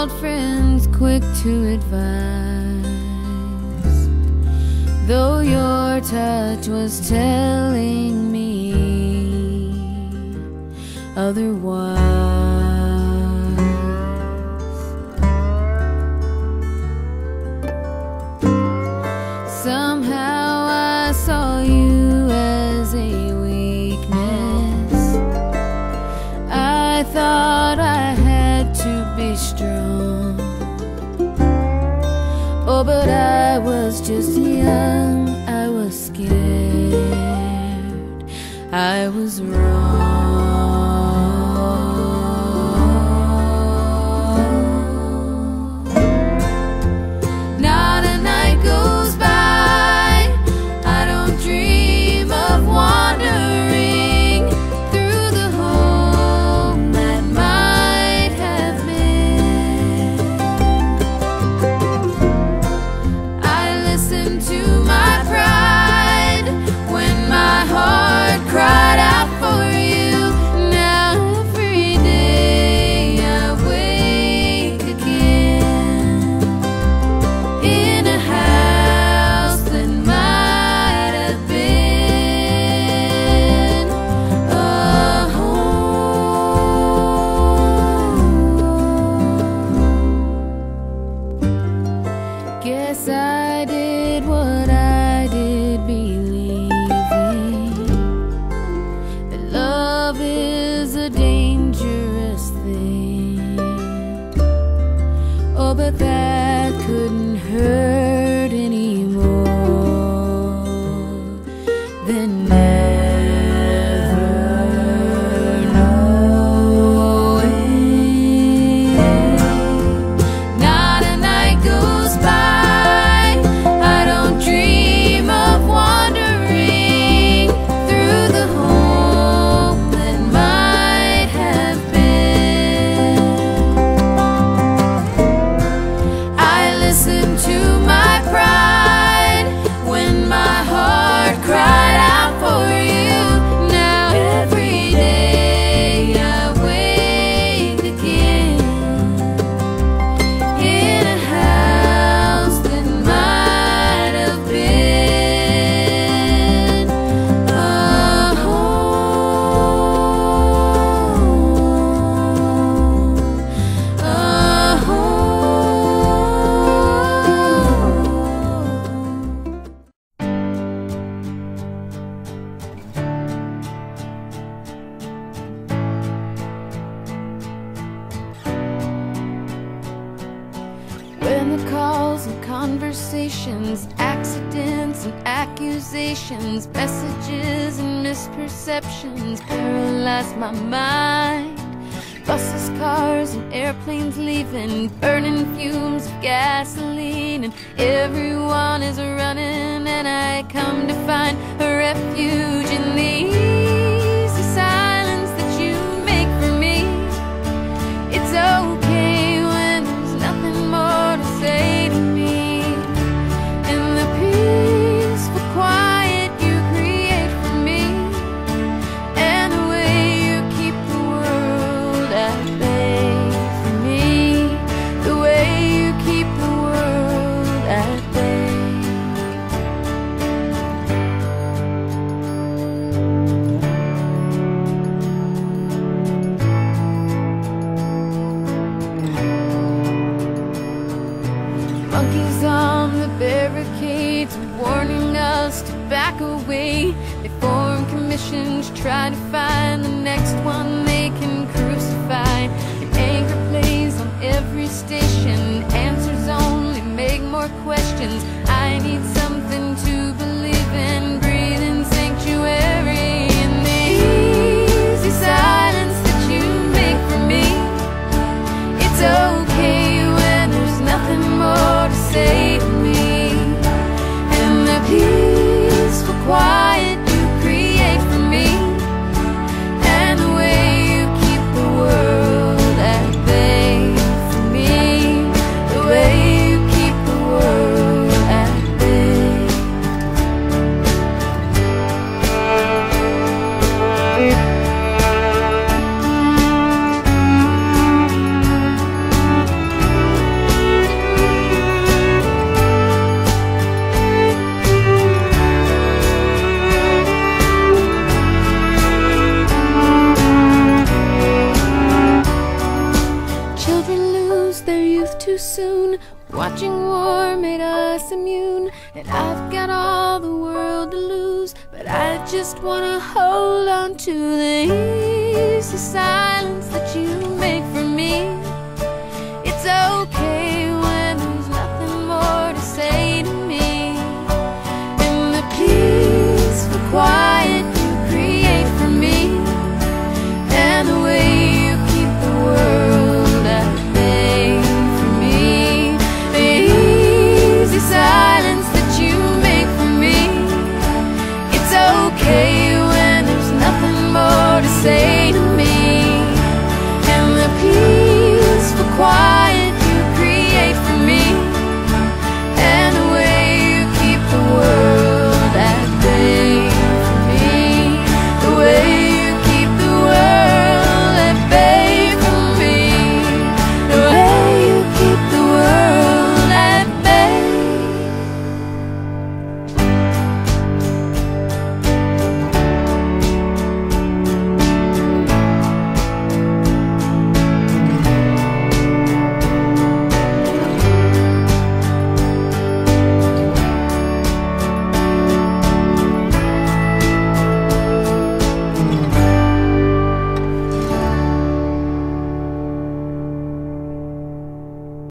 old friends quick to advise, though your touch was telling me otherwise. Somehow I saw you as a weakness. I thought I had to be strong. Oh, but I was just young, I was scared, I was wrong. Not a night goes by I don't dream of wandering through the home that might have been. I listened to my pride when my heart cried out for you. Now every day I wake again in a house that might have been a home. Guess I did what I did, believing that love is a dangerous thing. Oh, but that couldn't hurt anymore than never knowing. Not a night goes by I don't dream of wandering through the home that might have been. I listened to my pride when my heart cried out for you. Now every day I wake again in a house that might have been a home, a when the calls and conversations, accidents and accusations, messages and misperceptions paralyze my mind. Buses, cars and airplanes leaving, burning fumes of gasoline, and everyone is running, and I come to find a refuge in the easy silence that you make for me. It's okay when there's nothing more to say to me, and the peaceful quiet you create for me, and the way you keep the world at bay for me, the way you keep the world at bay. Monkeys on the barricades warning us to back away. They form commissions, try to find the next one they can crucify. An anchor plays on every station, answers only make more questions. I need something to believe in, breathe in sanctuary in the easy silence that you make for me. It's okay when there's nothing more to say to me, and the peaceful quiet you create for me, and the way you keep the world at bay for me, the way you keep the world at bay. too soon. Watching war made us immune, and I've got all the world to lose, but I just wanna hold on to the easy silence that